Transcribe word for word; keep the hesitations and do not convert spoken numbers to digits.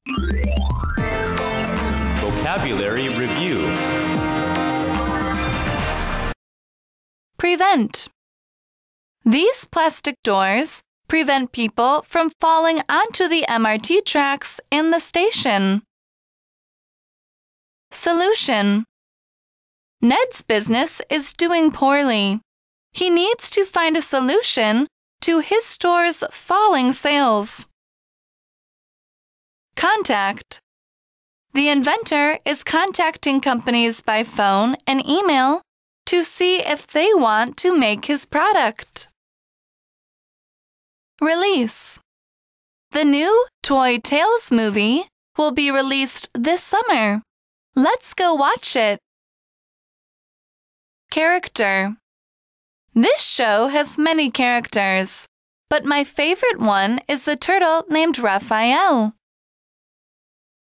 Vocabulary Review. Prevent. These plastic doors prevent people from falling onto the M R T tracks in the station. Solution. Ned's business is doing poorly. He needs to find a solution to his store's falling sales. Contact. The inventor is contacting companies by phone and email to see if they want to make his product. Release. The new Toy Tales movie will be released this summer. Let's go watch it. Character. This show has many characters, but my favorite one is the turtle named Raphael.